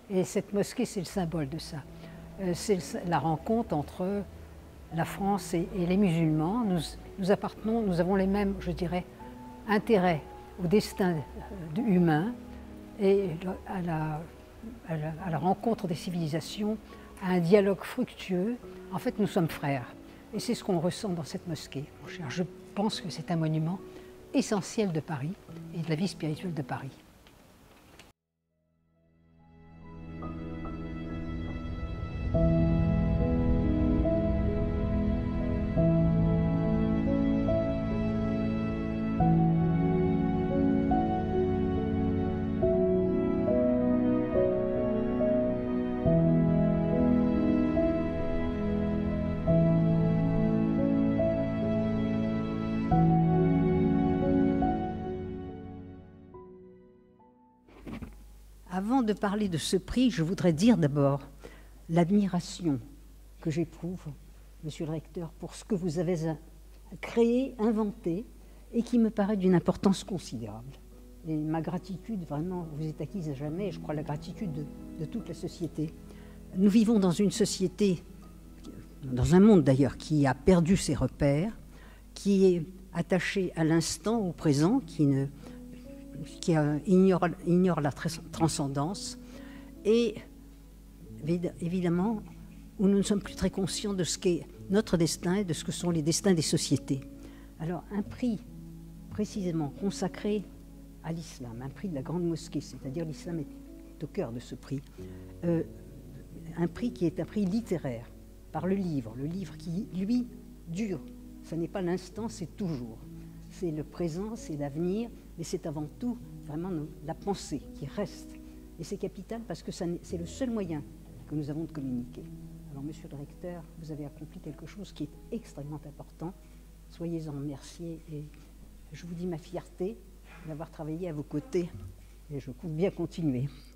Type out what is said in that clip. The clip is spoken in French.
Et cette mosquée, c'est le symbole de ça. C'est la rencontre entre la France et les musulmans. Nous appartenons, nous avons les mêmes, je dirais, intérêts au destin humain et à la rencontre des civilisations, à un dialogue fructueux. En fait, nous sommes frères. Et c'est ce qu'on ressent dans cette mosquée, mon cher. Je pense que c'est un monument essentiel de Paris et de la vie spirituelle de Paris. Avant de parler de ce prix, je voudrais dire d'abord l'admiration que j'éprouve, Monsieur le Recteur, pour ce que vous avez créé, inventé, et qui me paraît d'une importance considérable. Et ma gratitude, vraiment, vous est acquise à jamais, et je crois la gratitude de toute la société. Nous vivons dans une société, dans un monde d'ailleurs, qui a perdu ses repères, qui est attaché à l'instant, au présent, qui ignore la transcendance, et évidemment où nous ne sommes plus très conscients de ce qu'est notre destin et de ce que sont les destins des sociétés. Alors un prix précisément consacré à l'islam, un prix de la Grande Mosquée, c'est-à-dire l'islam est au cœur de ce prix, un prix qui est un prix littéraire, par le livre qui, lui, dure. Ce n'est pas l'instant, c'est toujours. C'est le présent, c'est l'avenir, mais c'est avant tout vraiment la pensée qui reste. Et c'est capital parce que c'est le seul moyen que nous avons de communiquer. Alors, Monsieur le Recteur, vous avez accompli quelque chose qui est extrêmement important. Soyez-en remerciés et je vous dis ma fierté d'avoir travaillé à vos côtés et je compte bien continuer.